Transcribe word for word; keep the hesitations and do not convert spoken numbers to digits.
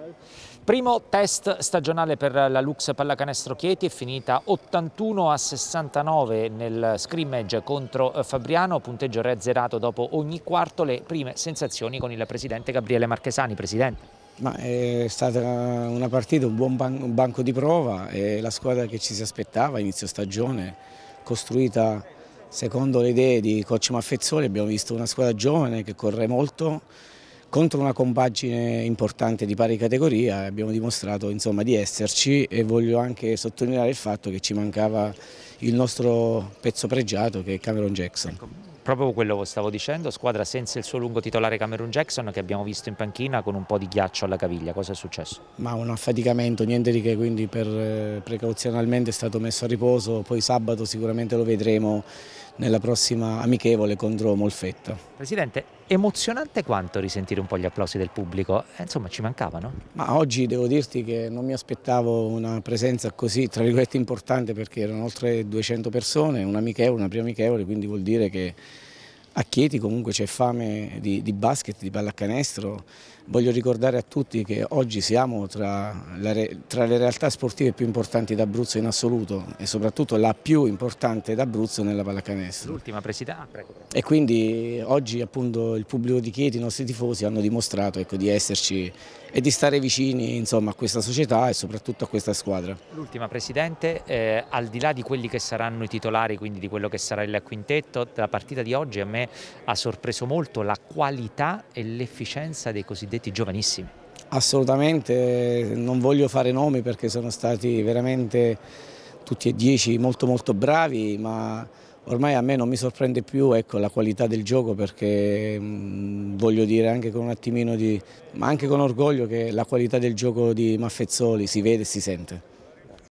Primo test stagionale per la Lux Pallacanestro Chieti, è finita ottantuno a sessantanove nel scrimmage contro Fabriano, punteggio reazzerato dopo ogni quarto. Le prime sensazioni con il presidente Gabriele Marchesani. Presidente. Ma è stata una partita, un buon ban un banco di prova, è la squadra che ci si aspettava a inizio stagione, costruita secondo le idee di coach Maffezzoli. Abbiamo visto una squadra giovane che corre molto, contro una compagine importante di pari categoria. Abbiamo dimostrato insomma di esserci, e voglio anche sottolineare il fatto che ci mancava il nostro pezzo pregiato, che è Cameron Jackson. Ecco. Proprio quello che stavo dicendo, squadra senza il suo lungo titolare Cameron Jackson, che abbiamo visto in panchina con un po' di ghiaccio alla caviglia. Cosa è successo? Ma un affaticamento, niente di che, quindi per, eh, precauzionalmente è stato messo a riposo. Poi sabato sicuramente lo vedremo nella prossima amichevole contro Molfetta. Presidente, emozionante quanto risentire un po' gli applausi del pubblico, eh, insomma ci mancavano? Ma oggi devo dirti che non mi aspettavo una presenza così, tra virgolette, importante, perché erano oltre duecento persone, un'amichevole, una prima amichevole, quindi vuol dire che a Chieti comunque c'è fame di, di basket, di pallacanestro. Voglio ricordare a tutti che oggi siamo tra, la, tra le realtà sportive più importanti d'Abruzzo in assoluto, e soprattutto la più importante d'Abruzzo nella pallacanestro. L'ultima presidente. Ah, prego, prego. E quindi oggi appunto il pubblico di Chieti, i nostri tifosi, hanno dimostrato, ecco, di esserci e di stare vicini insomma, a questa società e soprattutto a questa squadra. L'ultima presidente, eh, al di là di quelli che saranno i titolari, quindi di quello che sarà il quintetto, la partita di oggi a me ha sorpreso molto la qualità e l'efficienza dei cosiddetti giovanissimi. Assolutamente, non voglio fare nomi perché sono stati veramente tutti e dieci molto molto bravi, ma ormai a me non mi sorprende più, ecco, la qualità del gioco, perché mh, voglio dire anche con un attimino di, ma anche con orgoglio, che la qualità del gioco di Maffezzoli si vede e si sente.